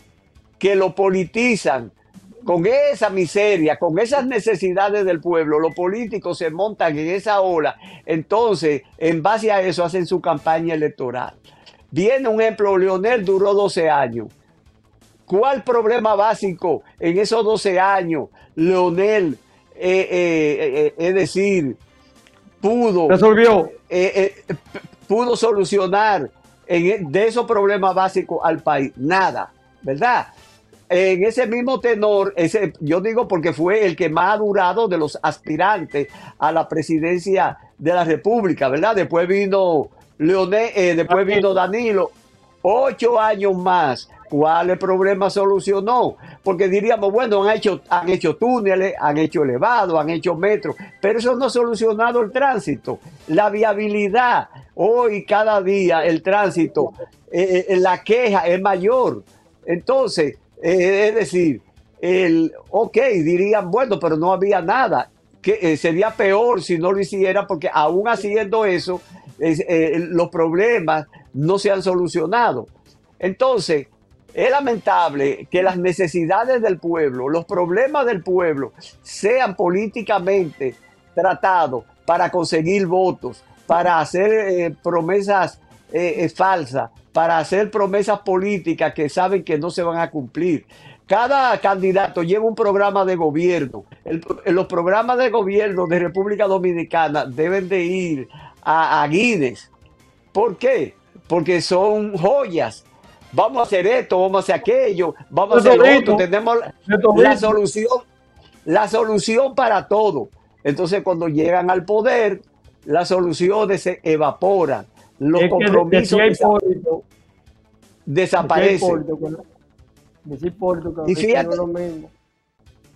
Que lo politizan con esa miseria, con esas necesidades del pueblo. Los políticos se montan en esa ola. Entonces, en base a eso, hacen su campaña electoral. Viene un ejemplo, Leonel duró doce años. ¿Cuál problema básico en esos doce años Leonel, eh, eh, eh, es decir, pudo, resolvió, eh, eh, pudo solucionar en, de esos problemas básicos al país? Nada, ¿verdad? En ese mismo tenor, ese, yo digo porque fue el que más ha durado de los aspirantes a la presidencia de la República, ¿verdad? Después vino Leonel, eh, después vino Danilo, ocho años más. ¿Cuál problema solucionó? Porque diríamos, bueno, han hecho, han hecho túneles, han hecho elevados, han hecho metros, pero eso no ha solucionado el tránsito. La viabilidad, hoy cada día el tránsito, eh, eh, la queja es mayor. Entonces, eh, es decir, el, ok, dirían, bueno, pero no había nada. Que eh, sería peor si no lo hiciera, porque aún haciendo eso, eh, eh, los problemas no se han solucionado. Entonces, es lamentable que las necesidades del pueblo, los problemas del pueblo, sean políticamente tratados para conseguir votos, para hacer eh, promesas eh, eh, falsas, para hacer promesas políticas que saben que no se van a cumplir. Cada candidato lleva un programa de gobierno. El, los programas de gobierno de República Dominicana deben de ir a, a Guinness. ¿Por qué? Porque son joyas. Vamos a hacer esto, vamos a hacer aquello, vamos a hacer lo otro. Tenemos la, la solución, la solución para todo. Entonces, cuando llegan al poder, las soluciones se evaporan. Los es compromisos que Hipólito, desaparecen. Decir Hipólito, que, decir Hipólito, que y fíjate, no es lo mismo.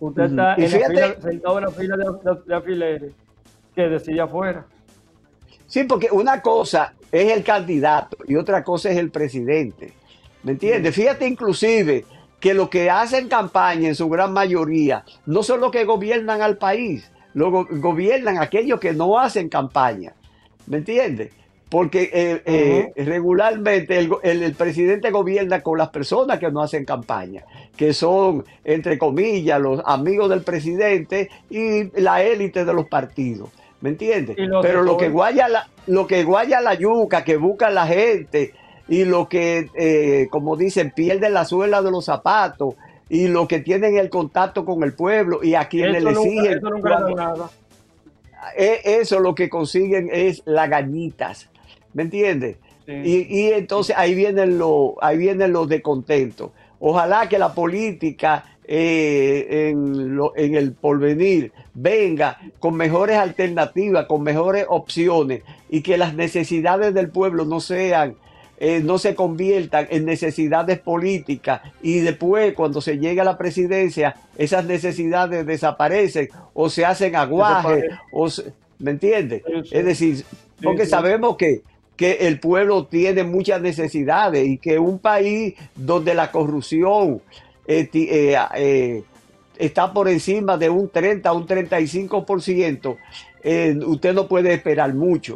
Usted está Y en la fíjate- fila, sentado en la fila de, de, de alfileres que decide afuera. Sí, porque una cosa es el candidato y otra cosa es el presidente. ¿Me entiendes? Fíjate inclusive que los que hacen campaña en su gran mayoría no son los que gobiernan al país, lo go- gobiernan aquellos que no hacen campaña. ¿Me entiendes? Porque eh, eh, regularmente el, go- el- el presidente gobierna con las personas que no hacen campaña, que son, entre comillas, los amigos del presidente y la élite de los partidos. ¿Me entiendes? Y los Pero lo que sectores. guaya la, lo que guaya la yuca, que busca la gente, y lo que, eh, como dicen, pierden la suela de los zapatos, y lo que tienen el contacto con el pueblo, y a quienes Eso le nunca, exigen, eso nunca le da cuando- nada. e- eso lo que consiguen es las gañitas. ¿Me entiendes? Sí. Y, y entonces ahí vienen los, ahí vienen los descontentos. Ojalá que la política eh, en, lo- en el porvenir venga con mejores alternativas, con mejores opciones, y que las necesidades del pueblo no sean, eh, no se conviertan en necesidades políticas, y después cuando se llegue a la presidencia esas necesidades desaparecen o se hacen aguajes, Desaparece. o se- ¿me entiendes? Sí, sí. Es decir, porque sí. sabemos que que el pueblo tiene muchas necesidades y que un país donde la corrupción eh, ti- eh, eh, está por encima de un treinta, un treinta y cinco por ciento, eh, usted no puede esperar mucho.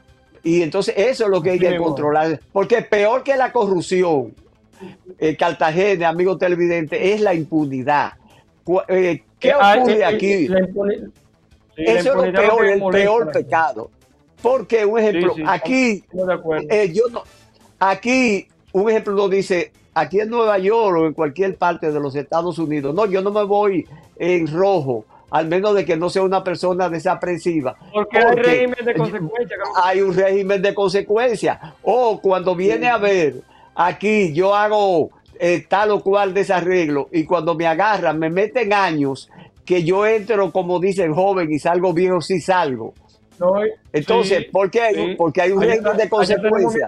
Y entonces eso es lo que hay Sí, que bueno. controlar, porque peor que la corrupción, eh, Cartagena, amigo televidente, es la impunidad. Cu- eh, ¿Qué Ah, ocurre eh, eh, aquí? la impuni- sí, la Eso es lo impunidad peor, que el molesta a peor la gente. pecado. Porque, un ejemplo, Sí, sí, aquí, estamos de acuerdo. eh, yo no, aquí, un ejemplo nos dice, aquí en Nueva York o en cualquier parte de los Estados Unidos, no, yo no me voy en rojo, al menos de que no sea una persona desaprensiva. Porque hay régimen de consecuencias. Hay un régimen de consecuencias. O cuando viene a ver, aquí yo hago eh, tal o cual desarreglo, y cuando me agarran, me meten años, que yo entro, como dicen, joven y salgo viejo si salgo. No, Entonces, sí, ¿por qué? sí. Porque hay un Allá régimen está- de consecuencias.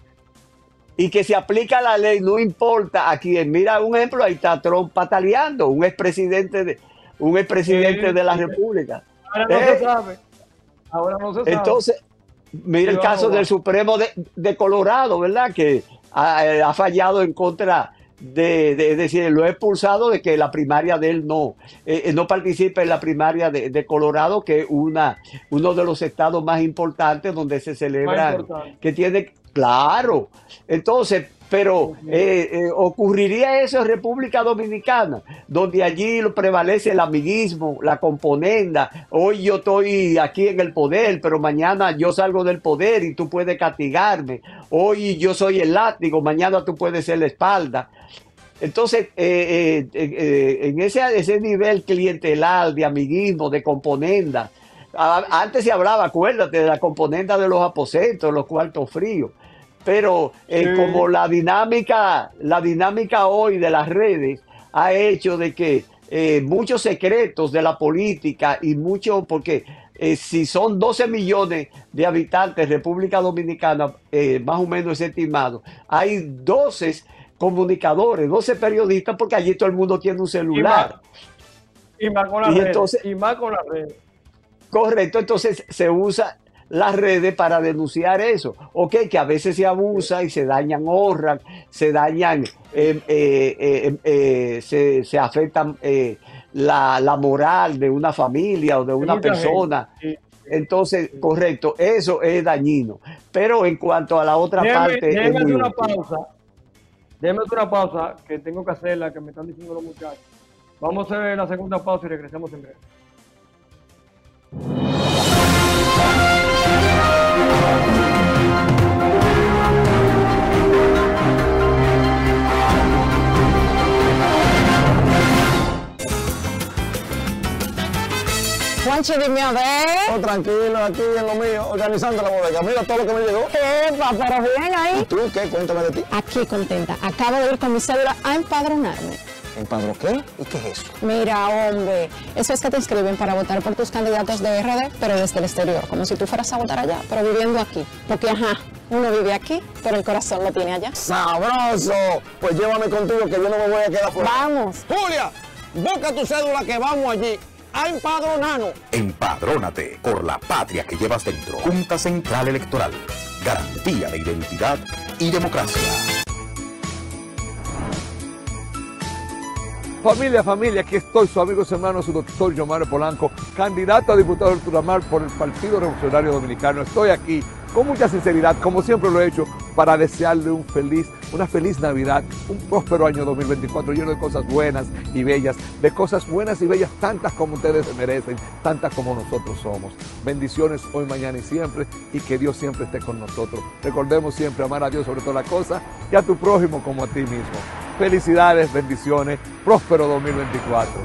Y que se aplica la ley, no importa a quién. Mira, un ejemplo, ahí está Trump pataleando, un expresidente de, un expresidente Sí, de la sí. República. Ahora no Eh, se sabe. Ahora no se sabe. Entonces, mira el Sí, caso vamos, del Supremo de, de Colorado, ¿verdad? Que ha, ha fallado en contra de, de, es decir, lo ha expulsado de que la primaria de él no, eh, no participe en la primaria de, de Colorado, que es una, uno de los estados más importantes donde se celebra, importante. que tiene, claro. Entonces, pero eh, eh, ocurriría eso en República Dominicana, donde allí lo prevalece el amiguismo, la componenda. Hoy yo estoy aquí en el poder, pero mañana yo salgo del poder y tú puedes castigarme. Hoy yo soy el látigo, mañana tú puedes ser la espalda. Entonces, eh, eh, eh, en ese, ese nivel clientelar de amiguismo, de componenda, a- antes se hablaba, acuérdate, de la componenda de los aposentos, los cuartos fríos. Pero eh, Sí. como la dinámica, la dinámica hoy de las redes ha hecho de que eh, muchos secretos de la política y mucho, porque eh, si son doce millones de habitantes República Dominicana, eh, más o menos es estimado, hay doce comunicadores, doce periodistas, porque allí todo el mundo tiene un celular. Y más con las Y redes. entonces- y más con las redes. Correcto, entonces se usa las redes para denunciar eso. Ok, que a veces se abusa y se dañan honras, se dañan, eh, eh, eh, eh, se, se afectan eh, la, la moral de una familia o de una mucha persona. gente, Entonces, correcto, eso es dañino. Pero en cuanto a la otra Déjeme, parte, es déjeme muy hacer una útil. pausa. Déjeme hacer una pausa que tengo que hacerla, que me están diciendo los muchachos. Vamos a hacer la segunda pausa y regresamos en breve. Juanchi, dime a ver. Oh, tranquilo, aquí en lo mío, organizando la bodega. Mira todo lo que me llegó. Epa, pero bien ¿Y ahí. tú qué? Cuéntame de ti. Aquí contenta. Acabo de ir con mi cédula a empadronarme. ¿Empadro qué? ¿Y qué es eso? Mira, hombre, eso es que te inscriben para votar por tus candidatos de R D, pero desde el exterior, como si tú fueras a votar allá, pero viviendo aquí. Porque, ajá, uno vive aquí, pero el corazón lo tiene allá. ¡Sabroso! Pues llévame contigo que yo no me voy a quedar fuera. Vamos. ¡Julia! busca tu cédula que vamos allí a empadronarnos. Empadrónate por la patria que llevas dentro. Junta Central Electoral. Garantía de identidad y democracia. Familia, familia, aquí estoy, su amigo y hermano, su doctor Yomaro Polanco, candidato a diputado del Ultramar por el Partido Revolucionario Dominicano. Estoy aquí con mucha sinceridad, como siempre lo he hecho, para desearle un feliz, una feliz Navidad, un próspero año dos mil veinticuatro lleno de cosas buenas y bellas, de cosas buenas y bellas, tantas como ustedes se merecen, tantas como nosotros somos. Bendiciones hoy, mañana y siempre, y que Dios siempre esté con nosotros. Recordemos siempre amar a Dios sobre toda la cosa y a tu prójimo como a ti mismo. Felicidades, bendiciones, próspero dos mil veinticuatro.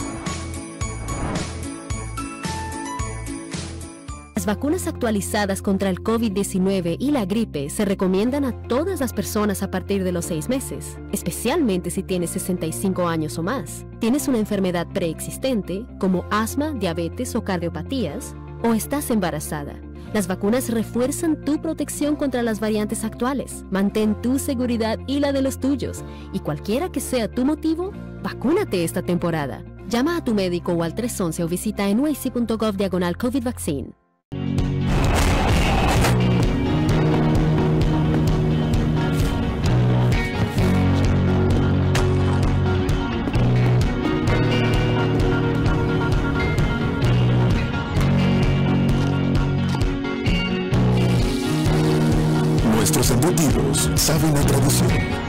Las vacunas actualizadas contra el COVID diecinueve y la gripe se recomiendan a todas las personas a partir de los seis meses, especialmente si tienes sesenta y cinco años o más, tienes una enfermedad preexistente como asma, diabetes o cardiopatías, o estás embarazada. Las vacunas refuerzan tu protección contra las variantes actuales. Mantén tu seguridad y la de los tuyos. Y cualquiera que sea tu motivo, vacúnate esta temporada. Llama a tu médico o al tres once o visita n y c punto gov diagonal COVID Vaccine. Nuestros embutidos saben a tradición,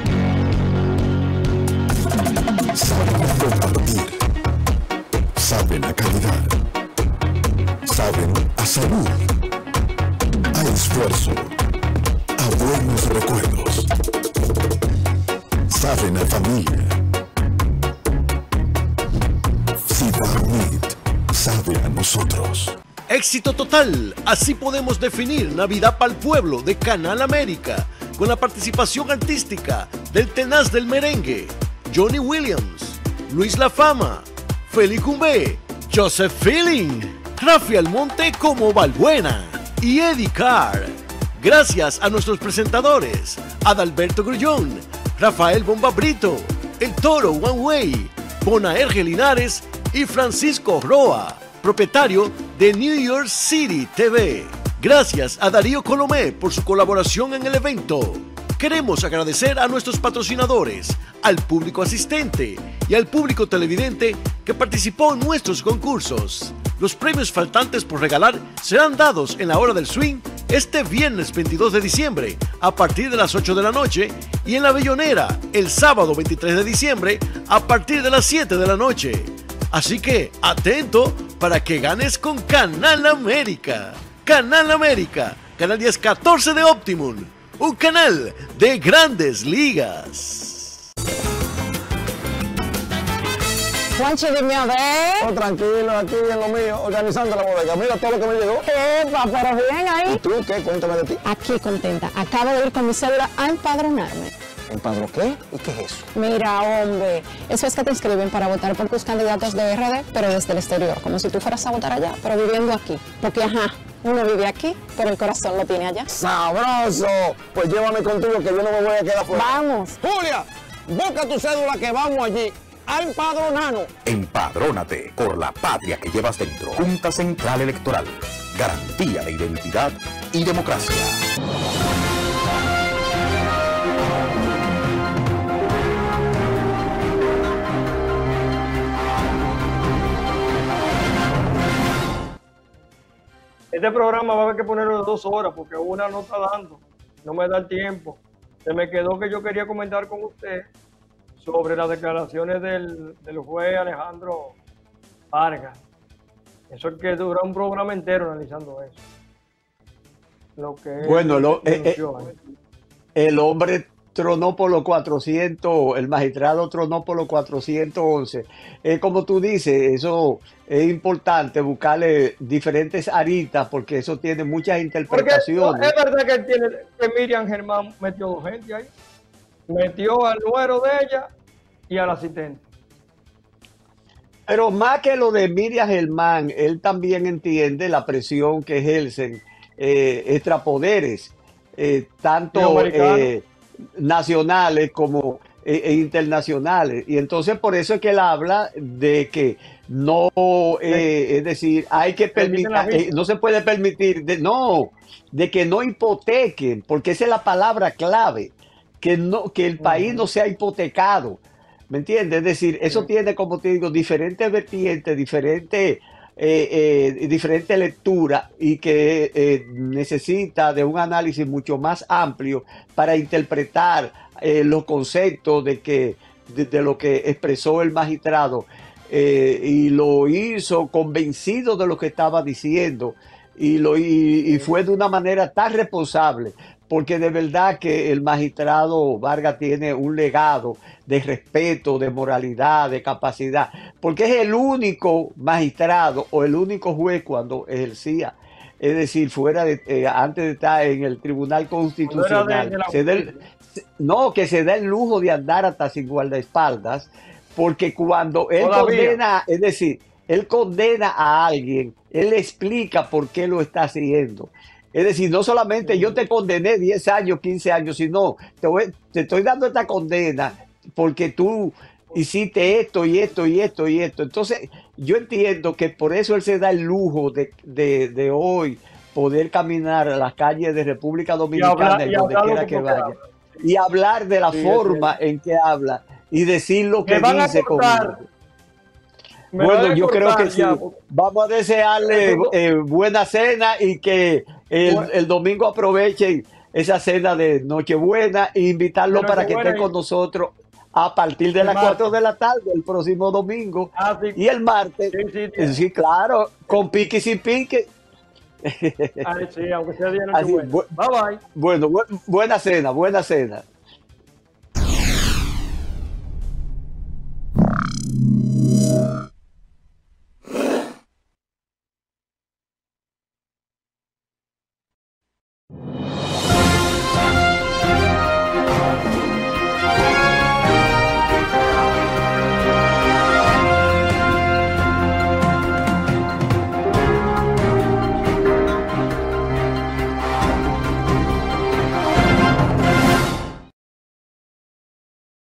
saben a compartir, saben a calidad, saben a salud, a esfuerzo, a buenos recuerdos, saben a familia. Cibao Meat sabe a nosotros. Éxito total, así podemos definir Navidad para el pueblo de Canal América, con la participación artística del tenaz del merengue, Johnny Williams, Luis La Fama, Félix Cumbé, Joseph Feeling, Rafi Almonte como Balbuena y Eddie Carr. Gracias a nuestros presentadores, Adalberto Grullón, Rafael Bomba Brito, El Toro One Way, Bonaerge Linares y Francisco Roa, propietario de New York City T V. Gracias a Darío Colomé por su colaboración en el evento. Queremos agradecer a nuestros patrocinadores, al público asistente y al público televidente que participó en nuestros concursos. Los premios faltantes por regalar serán dados en la hora del swing este viernes veintidós de diciembre a partir de las ocho de la noche y en la Bellonera el sábado veintitrés de diciembre a partir de las siete de la noche. Así que, atento para que ganes con Canal América. Canal América, canal diez catorce de Optimum, un canal de grandes ligas. Juanchi, dime a ver. Oh, tranquilo, aquí en lo mío, organizando la bodega. Mira todo lo que me llegó. Epa, pero bien ahí. ¿Y tú qué? Cuéntame de ti. Aquí contenta. Acabo de ir con mi cédula a empadronarme. ¿Empadrón qué? ¿Y qué es eso? Mira, hombre, eso es que te inscriben para votar por tus candidatos de R D, pero desde el exterior, como si tú fueras a votar allá, pero viviendo aquí. Porque, ajá, uno vive aquí, pero el corazón lo tiene allá. ¡Sabroso! Pues llévame contigo que yo no me voy a quedar fuera. ¡Vamos! Julia, busca tu cédula que vamos allí a empadronarnos. Empadrónate por la patria que llevas dentro. Junta Central Electoral. Garantía de identidad y democracia. Este programa va a haber que ponerlo de dos horas porque una no está dando, no me da el tiempo. Se me quedó que yo quería comentar con usted sobre las declaraciones del, del juez Alejandro Vargas. Eso es que dura un programa entero analizando eso. Lo que bueno, lo, eh, eh, el hombre tronó por los cuatrocientos, el magistrado tronó por los cuatrocientos once. Eh, como tú dices, eso es importante buscarle diferentes aristas porque eso tiene muchas interpretaciones. Porque es verdad que, tiene, que Miriam Germán metió dos gente ahí. Metió al nuero de ella y al asistente. Pero más que lo de Miriam Germán, él también entiende la presión que ejercen eh, extrapoderes, eh, tanto eh, nacionales como eh, eh, internacionales. Y entonces por eso es que él habla de que no, eh, es decir, hay que permitir, eh, no se puede permitir, de, no, de que no hipotequen, porque esa es la palabra clave, que, no, que el país no sea hipotecado. ¿Me entiendes? Es decir, eso tiene, como te digo, diferentes vertientes, diferentes, eh, eh, diferentes lecturas y que eh, necesita de un análisis mucho más amplio para interpretar eh, los conceptos de, que, de, de lo que expresó el magistrado eh, y lo hizo convencido de lo que estaba diciendo y, lo, y, y fue de una manera tan responsable. Porque de verdad que el magistrado Vargas tiene un legado de respeto, de moralidad, de capacidad, porque es el único magistrado o el único juez cuando ejercía, es decir, fuera de, eh, antes de estar en el Tribunal Constitucional, de, de se el, no, que se da el lujo de andar hasta sin guardaespaldas, porque cuando él Todavía. condena, es decir, él condena a alguien, él explica por qué lo está haciendo. Es decir, no solamente yo te condené diez años, quince años, sino te, voy, te estoy dando esta condena porque tú hiciste esto y esto y esto y esto. Entonces, yo entiendo que por eso él se da el lujo de, de, de hoy poder caminar a las calles de República Dominicana, y donde quiera que vaya, habla. y hablar de la sí, forma sí. en que habla y decir lo que dice conmigo. Bueno, yo creo que sí. Vamos a desearle eh, buena cena y que el, el domingo aprovechen esa cena de Nochebuena e invitarlo Pero para que esté con nosotros a partir de las cuatro de la tarde el próximo domingo. Ah, sí. Y el martes, sí, sí, sí. sí, claro, con pique y sin pique. Ay, sí, aunque sea día Nochebuena. Bye bye. Bueno, bu buena cena, buena cena.